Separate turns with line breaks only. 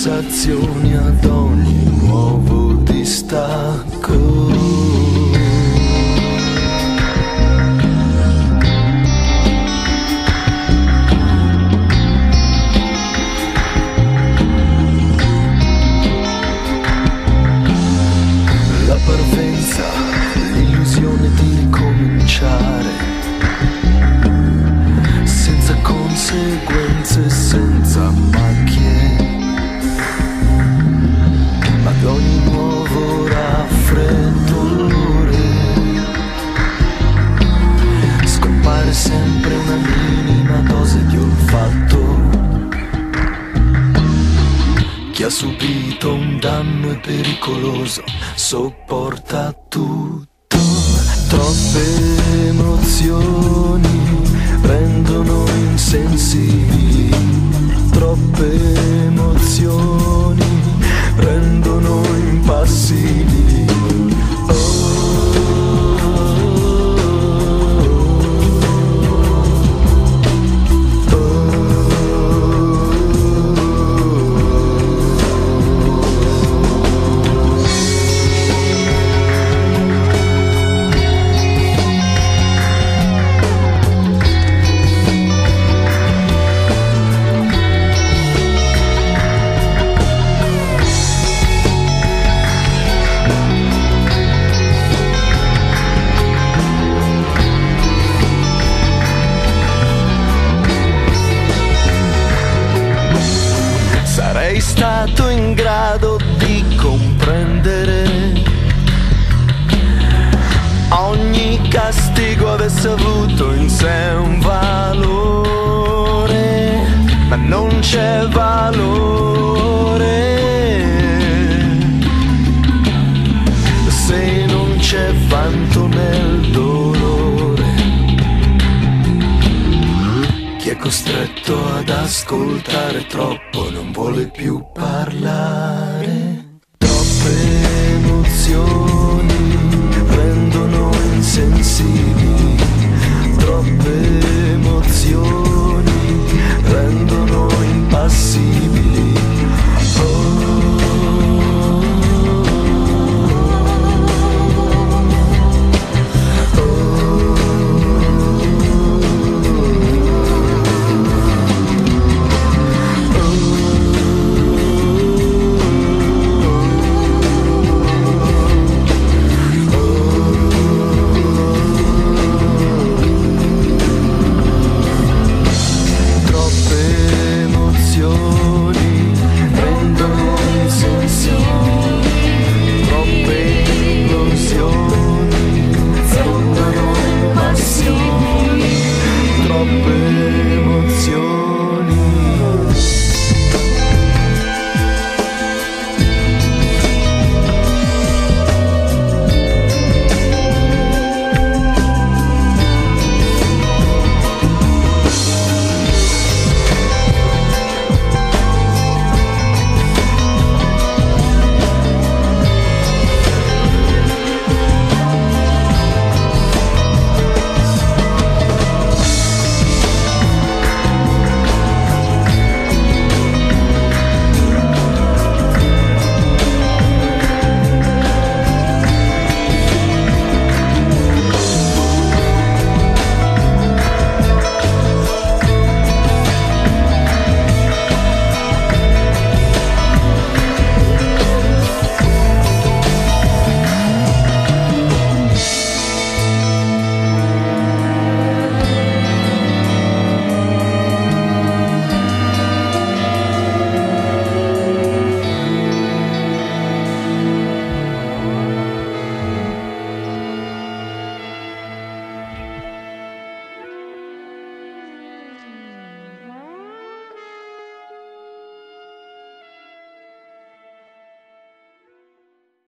sensazioni ad ogni nuovo distacco. La parvenza, l'illusione di ricominciare, senza conseguenze, senza macchie, ma ad ogni nuovo raffreddore scompare sempre una minima dose di olfatto. Chi ha subito un danno è pericoloso, sopporta tutto. Troppe emozioni rendono insensibili, troppe emozioni rendono impassibili. Sarei stato in grado di comprendere ogni castigo avesse avuto in sé un valore, ma non c'è valore se non c'è vanto nel dolore. Chi è costretto ad ascoltare troppo non vuole più parlare. Troppe emozioni rendono insensibili, troppe emozioni rendono impassibili. Troppe emozioni